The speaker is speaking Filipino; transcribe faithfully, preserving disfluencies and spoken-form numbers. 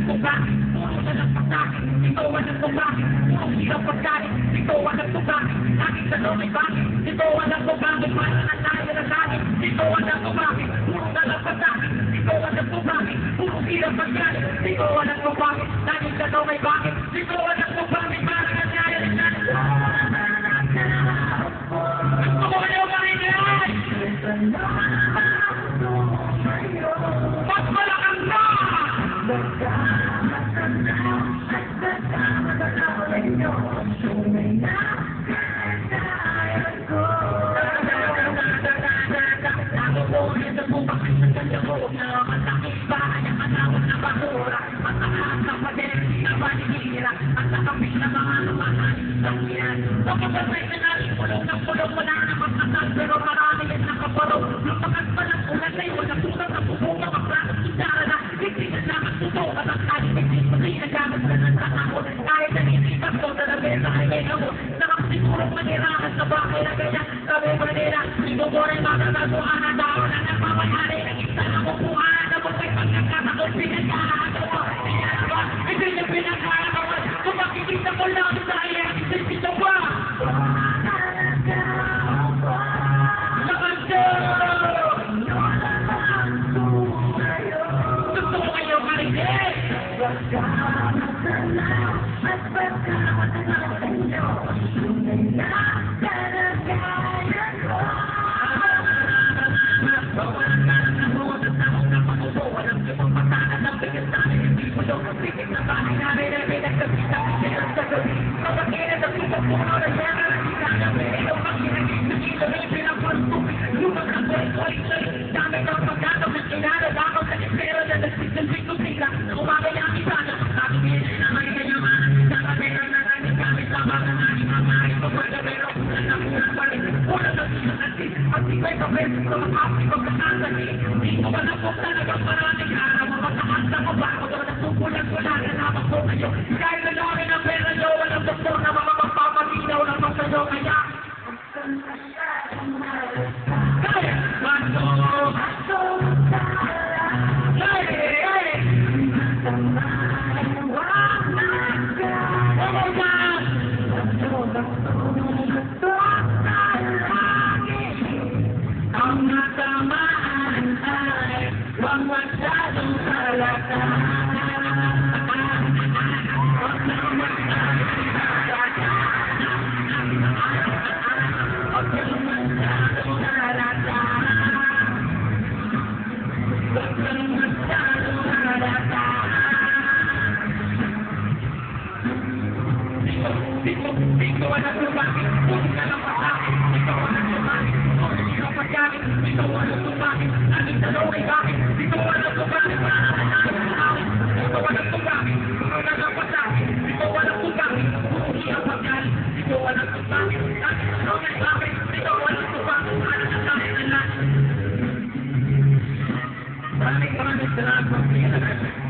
nagtuga, puro na ng pagkain, ikaw ang nagtuga, puro hirap pagkain, ikaw ang nagtuga, lagi sa loob ay bakit, ikaw ang nagtuga, may para na tayo na langit, ikaw ang nagtuga, puro na ng pagkain, ikaw ang nagtuga, puro hirap pagkain, ikaw ang nagtuga, lagi sa loob ay bakit, ikaw ang nagtuga, may para na tayo na langit. Gusto ko kayo makinig! Mas malakang ka! Pero marami yan nakaparong lumakas pa lang ulan na yun nagsusang na pumunga kaprakot kitara na hindi na naman tuto at ang kahit hindi pati nagamit na ng takakot kahit na hindi takto na nabenta ay ngayon ako nakasigurong manirahan sa bahay na ganyan sabi mo nila sigurong makakasuhan na daw na nagmamayari ng isa na kukuhaan na mo kay pagkakatakot pinagkakatawa hindi niya pinagkakatawa kung makikita ko lang sa iya isipito pa gusto ko kayo marinig pagkamat na lang at pagkamat na lang sa inyo sunay na kalagayan ko bawalan ka ng nabuot at namong napagubo walang ibang patakas ang bigas namin hindi mo daw kapigit na bahay namin ay pinagkabita siya sa gabi kapagkilat ang ibang puno na siya na nakita namin ikaw ang kinagin na ito na pinagpulpo lumang ang boy-boy dami kang pagkataw na kinarad ako sa espero na nagsisilbig ko sila umabay ang isa na nakikita na may kanyamanan nakapera na namin kami sa mga namin mga ito pagkabero na namunan pa rin wala na sila natin at ikay kapit sa mga kapit pagkakasali hindi ko ba napok talaga maraming araw matakas na ko ba ako doon nagsukulan wala na naman ko kayo kahit na dami ng pera nyo walang doktor na mga magpapaginaw ng mga kayo kaya kaya baso baso hey hey ang natamaan ay huwag masyadong halata huwag na masyadong halata huwag na masyadong halata huwag na masyadong halata Dito, dito ang nagtumbangin, huwag ka lang pasakin, dito ang nagtumbangin, huwag dito ang pagkakin, dito ang nagtumbangin, naging dalaw ay bakit, dito ang nagtumbangin, para na namin namin, dito ang nagtumbangin, huwag ka lang pasakin, dito ang nagtumbangin, huwag ang pagkakin, dito ang nagtumbangin, naging dalaw ay bakit, dito ang nagtumbangin, para na namin namin. Maraming maraming salamat.